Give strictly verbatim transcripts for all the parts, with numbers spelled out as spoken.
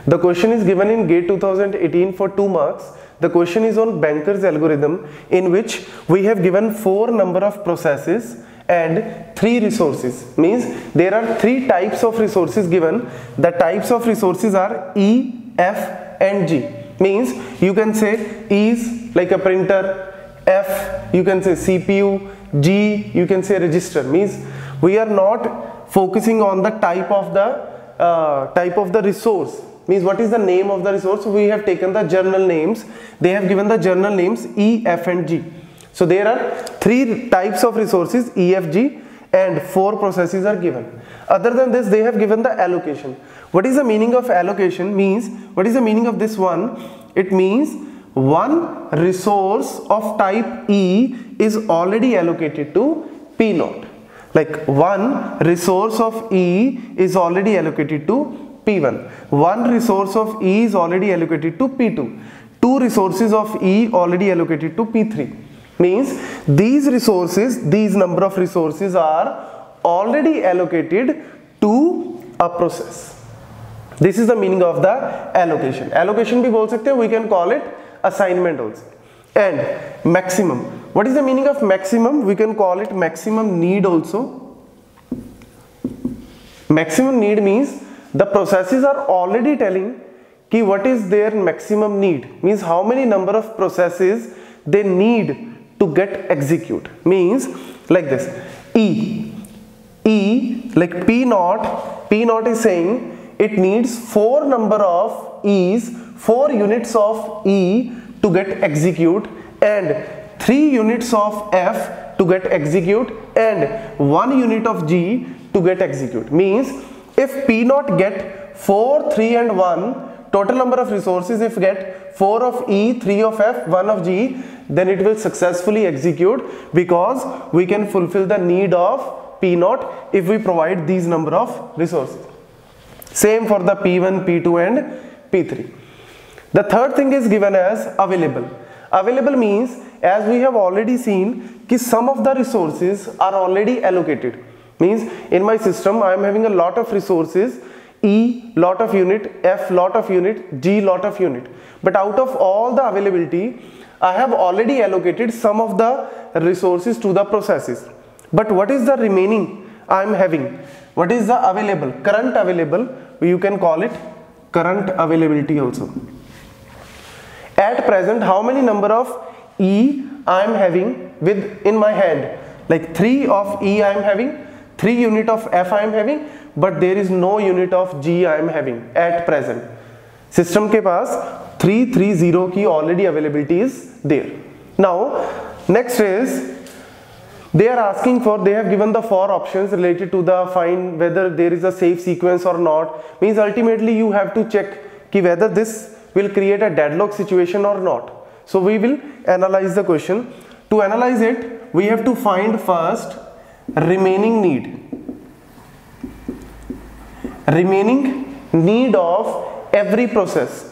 The question is given in GATE two thousand eighteen for two marks. The question is on Banker's algorithm, in which we have given four number of processes and three resources. Means there are three types of resources given. The types of resources are E, F and G. Means you can say E is like a printer, F you can say C P U, G you can say register. Means we are not focusing on the type of the uh, type of the resource. Means what is the name of the resource. We have taken the journal names. They have given the journal names E, F and G. So there are three types of resources, E, F, G, and four processes are given. Other than this, they have given the allocation. What is the meaning of allocation? Means what is the meaning of this one? It means one resource of type E is already allocated to P naught. Like one resource of E is already allocated to P one. One resource of E is already allocated to P two. Two resources of E already allocated to P three. Means these resources, these number of resources are already allocated to a process. This is the meaning of the allocation. Allocation bhi bol sakte hain, we can call it assignment also. And maximum. What is the meaning of maximum? We can call it maximum need also. Maximum need means the processes are already telling ki what is their maximum need. Means how many number of processes they need to get execute. Means like this. E. E like P naught. P naught is saying it needs four number of E's, four units of E to get execute, and three units of F to get execute, and one unit of G to get execute. Means if P naught get four, three and one, total number of resources if get four of E, three of F, one of G, then it will successfully execute, because we can fulfill the need of P naught if we provide these number of resources. Same for the P one, P two and P three. The third thing is given as available. Available means, as we have already seen, कि some of the resources are already allocated. Means in my system I am having a lot of resources, E lot of unit, F lot of unit, G lot of unit. But out of all the availability, I have already allocated some of the resources to the processes. But what is the remaining I am having? What is the available? Current available, you can call it current availability also. At present, how many number of E I am having with in my hand? Like three of E I am having, three unit of F I am having, but there is no unit of G I am having at present. System के पास three three zero की already availability is there. Now next is they are asking for, they have given the four options related to the find whether there is a safe sequence or not. Means ultimately you have to check ki whether this will create a deadlock situation or not. So we will analyze the question. To analyze it, we have to find first remaining need. Remaining need of every process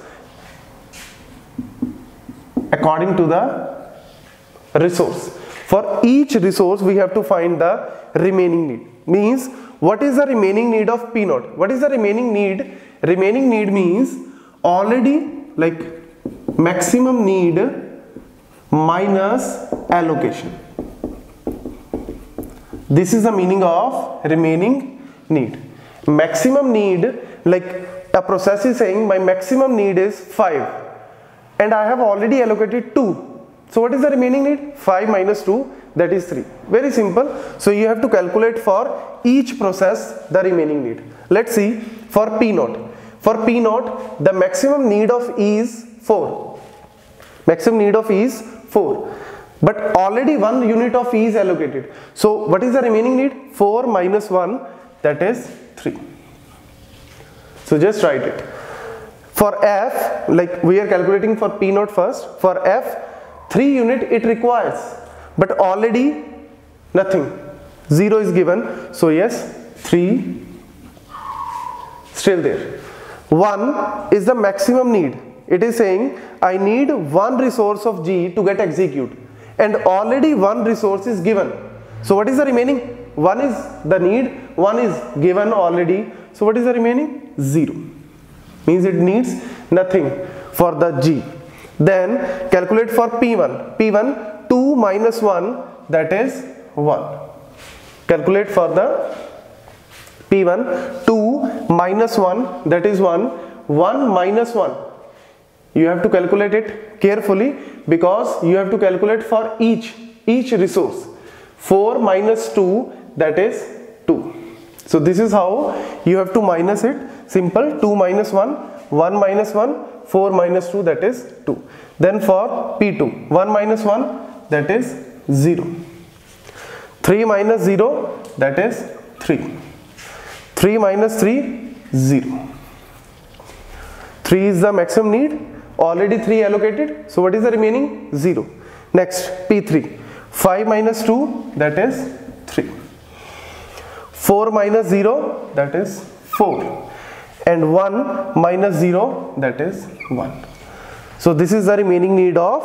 according to the resource. For each resource we have to find the remaining need. Means what is the remaining need of P naught? What is the remaining need? Remaining need means already like maximum need minus allocation. This is the meaning of remaining need. Maximum need, like a process is saying my maximum need is five and I have already allocated two. So what is the remaining need? five minus two, that is three. Very simple. So you have to calculate for each process the remaining need. Let's see for P naught. For P naught, the maximum need of E is four. Maximum need of E is four. But already one unit of E is allocated. So what is the remaining need? four minus one, that is three. So just write it. For F, like we are calculating for P naught first. For F, three unit it requires, but already nothing, zero is given, so yes, three still there. One is the maximum need. It is saying I need one resource of G to get execute, and already one resource is given. So what is the remaining? One is the need, one is given already, so what is the remaining? Zero. means it needs nothing for the G. Then calculate for P one. P one, two minus one, that is one. Calculate for the P one, two minus one, that is one. one minus one. You have to calculate it carefully because you have to calculate for each, each resource. four minus two, that is two. So this is how you have to minus it. Simple. two minus one, one minus one, four minus two, that is two. Then for P two, one minus one, that is zero. three minus zero, that is three. three minus three, zero. three is the maximum need. Already three allocated. So what is the remaining? zero. Next, P three. five minus two, that is three. four minus zero, that is four. And one minus zero, that is one. So this is the remaining need of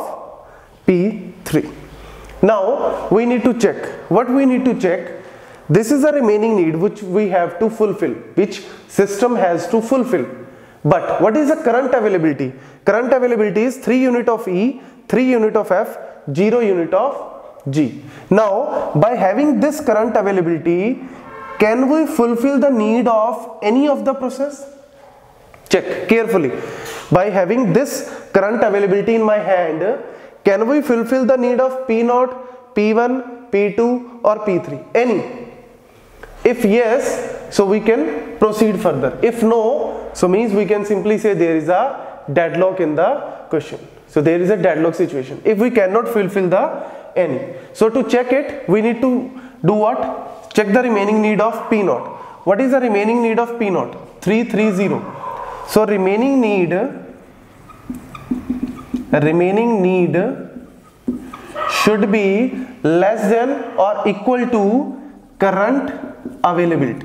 P three. Now we need to check. What we need to check? This is the remaining need which we have to fulfill, which system has to fulfill. But what is the current availability? Current availability is three unit of E, three unit of F, zero unit of G. Now by having this current availability, can we fulfill the need of any of the process? Check carefully. By having this current availability in my hand, can we fulfill the need of P zero, P one, P two or P three? Any? If yes, so we can proceed further. If no, so means we can simply say there is a deadlock in the question. So there is a deadlock situation. If we cannot fulfill the any. So to check it, we need to do what? Check the remaining need of P zero. What is the remaining need of P zero? three three zero. So remaining need, remaining need should be less than or equal to current availability.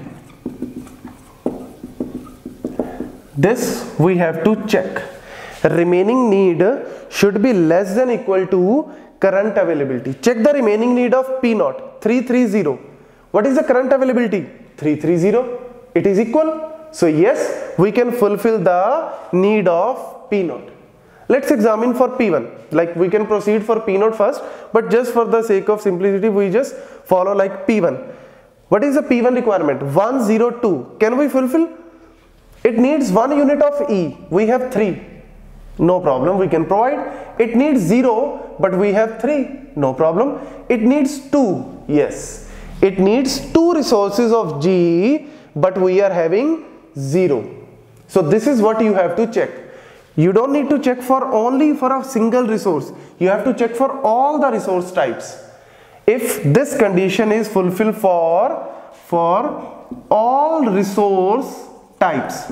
This we have to check. Remaining need should be less than equal to current availability. Check the remaining need of P zero, three three zero. What is the current availability? three three zero. It is equal. So yes, we can fulfill the need of P zero. Let's examine for P one. Like we can proceed for P zero first, but just for the sake of simplicity, we just follow like P one. What is the P one requirement? one zero two. Can we fulfill? It needs one unit of E. We have three. No problem, we can provide. It needs zero, but we have three. No problem. It needs two. Yes. It needs two resources of G, but we are having zero. So this is what you have to check. You don't need to check for only for a single resource. You have to check for all the resource types. If this condition is fulfilled for, for all resource types,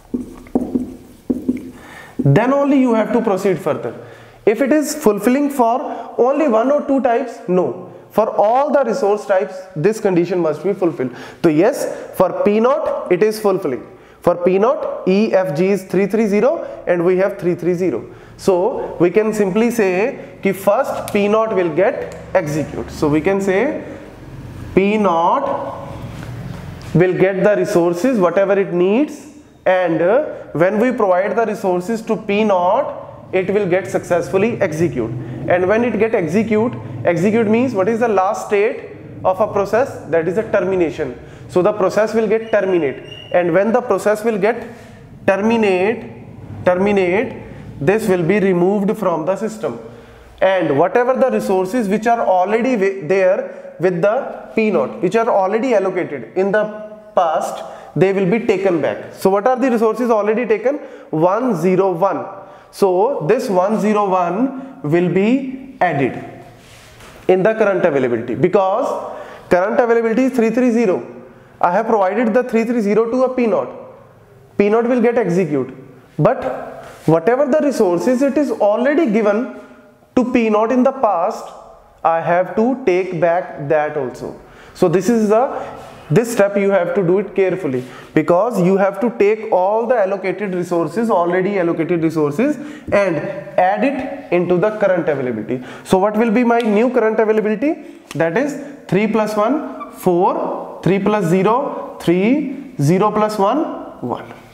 then only you have to proceed further. If it is fulfilling for only one or two types, no. For all the resource types, this condition must be fulfilled. So yes, for P zero, it is fulfilling. For P zero, E, F, G is three three zero and we have three three zero. So we can simply say कि first P zero will get execute. So we can say P zero will get the resources whatever it needs, and uh, when we provide the resources to P zero, it will get successfully execute. And when it get execute, execute means what is the last state of a process? That is a termination. So the process will get terminate, and when the process will get terminate, terminate, this will be removed from the system, and whatever the resources which are already there with the P zero, which are already allocated in the past, they will be taken back. So what are the resources already taken? one zero one. So this one zero one will be added in the current availability, because current availability is three three zero. I have provided the three three zero to a P zero. P zero will get execute, but whatever the resources it is already given to P zero in the past, I have to take back that also. So this is the this step you have to do it carefully, because you have to take all the allocated resources, already allocated resources, and add it into the current availability. So what will be my new current availability? That is three plus one, four, three plus zero, three, zero plus one, one.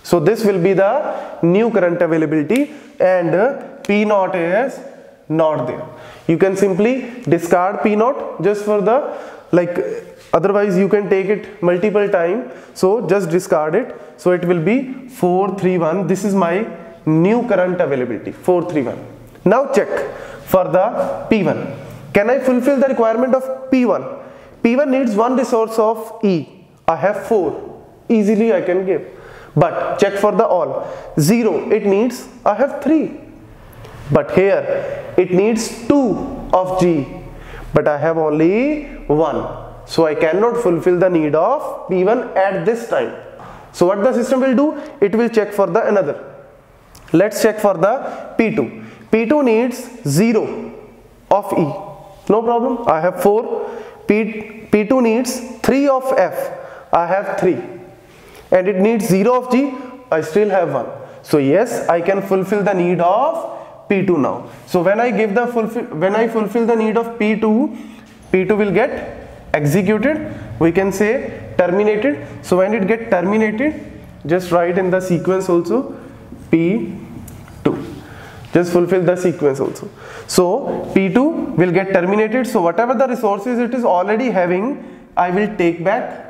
So this will be the new current availability, and uh, P naught is not there. You can simply discard P naught just for the, like, otherwise you can take it multiple time. So just discard it. So it will be four three one. This is my new current availability, four three one. Now check for the P one. Can I fulfill the requirement of P one? P one needs one resource of E. I have four. Easily I can give. But check for the all. zero, it needs, I have three. But here it needs two of G. But I have only one. So I cannot fulfill the need of P one at this time. So what the system will do? It will check for the another. Let's check for the P two. P two needs zero of E. No problem. I have four. P, P2 needs three of F. I have three. And it needs zero of G. I still have one. So yes, I can fulfill the need of P two now. So when I give the fulfill, when I fulfill the need of P two, P two will get executed. We can say terminated. So when it get terminated, just write in the sequence also P two. Just fulfill the sequence also. So P two will get terminated. So whatever the resources it is already having, I will take back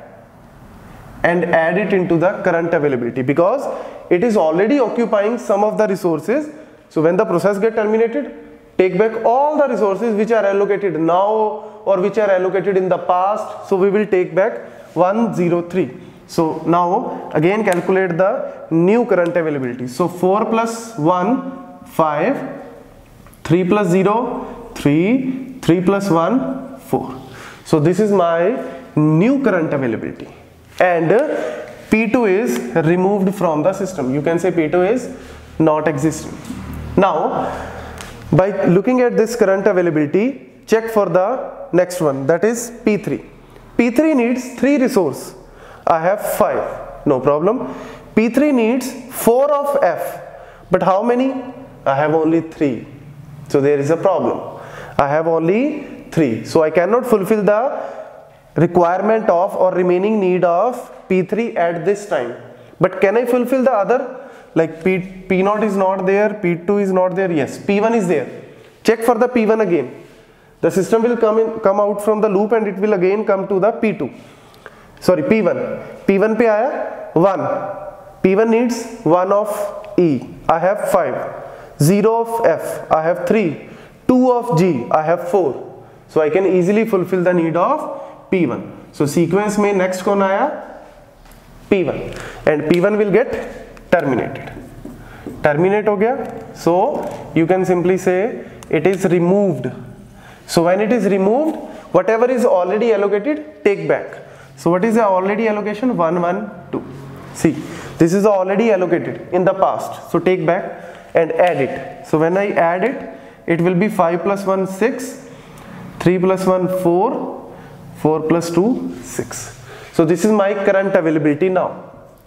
and add it into the current availability, because it is already occupying some of the resources. So when the process get terminated, take back all the resources which are allocated now or which are allocated in the past. So we will take back one zero three. So now again calculate the new current availability. So four plus one, five, three plus zero, three, three plus one, four. So this is my new current availability, and P two is removed from the system. You can say P two is not existing. Now by looking at this current availability, check for the next one, that is P three. P three needs three resources. I have five, no problem. P three needs four of F, but how many? I have only three. So there is a problem. I have only three. So I cannot fulfill the requirement of or remaining need of P three at this time. But can I fulfill the other? Like P, P zero is not there, P two is not there. Yes, P one is there. Check for the P one again. The system will come in, come out from the loop, and it will again come to the P two. Sorry, P one. P one pe aaya one. P one needs one of E. I have five. zero of F. I have three. two of G. I have four. So I can easily fulfill the need of P one. So sequence mein next kaun aaya? P one. And P one will get terminated. Terminate ho gaya. So you can simply say it is removed. So when it is removed, whatever is already allocated, take back. So what is the already allocation? one, one, two. See, this is already allocated in the past. So take back and add it. So when I add it, it will be five plus one, six, three plus one, four, four plus two, six. So this is my current availability now.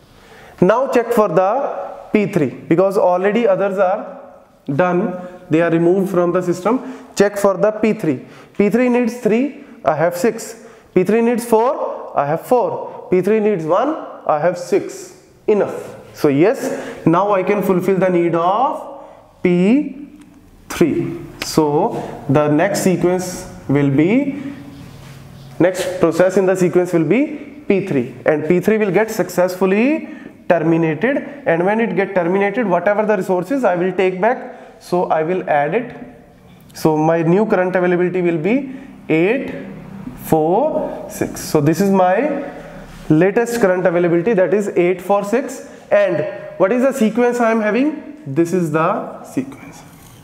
Now check for the P three, because already others are done. They are removed from the system. Check for the P three. P three needs three. I have six. P three needs four. I have four. P three needs one. I have six. Enough. So yes, now I can fulfill the need of P three. So the next sequence will be, next process in the sequence will be P three, and P three will get successfully terminated. And when it get terminated, whatever the resources, I will take back. So I will add it. So my new current availability will be eight, four, six. So this is my latest current availability, that is eight, four, six. And what is the sequence I am having? This is the sequence.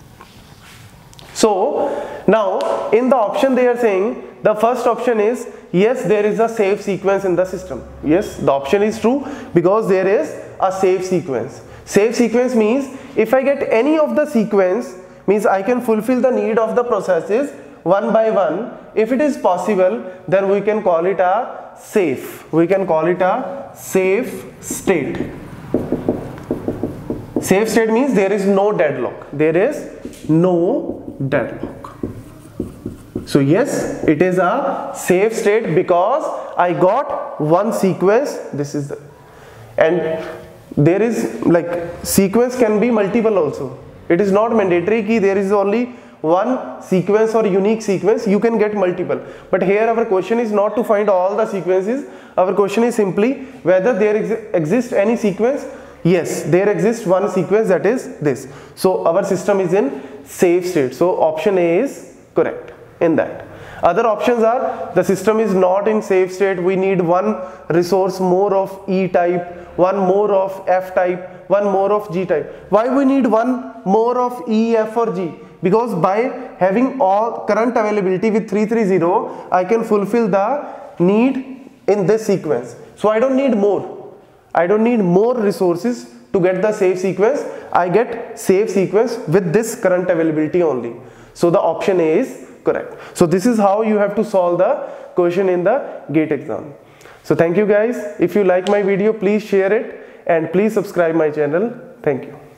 So now in the option they are saying, the first option is yes, there is a safe sequence in the system. Yes, the option is true, because there is a safe sequence. Safe sequence means if I get any of the sequence, means I can fulfill the need of the processes one by one. If it is possible, then we can call it a safe. We can call it a safe state. Safe state means there is no deadlock. There is no deadlock. So yes, it is a safe state because I got one sequence. This is the, and there is like sequence can be multiple also. It is not mandatory ki there is only one sequence or unique sequence, you can get multiple. But here our question is not to find all the sequences, our question is simply whether there ex exists any sequence. Yes, there exists one sequence, that is this. So our system is in safe state. So option A is correct in that. Other options are the system is not in safe state, we need one resource more of E type, one more of F type, one more of G type. Why we need one more of E, F or G? Because by having all current availability with three three zero, I can fulfill the need in this sequence. So I don't need more. I don't need more resources to get the safe sequence. I get safe sequence with this current availability only. So the option A is correct. So this is how you have to solve the question in the GATE exam. So thank you guys. If you like my video, please share it and please subscribe my channel. Thank you.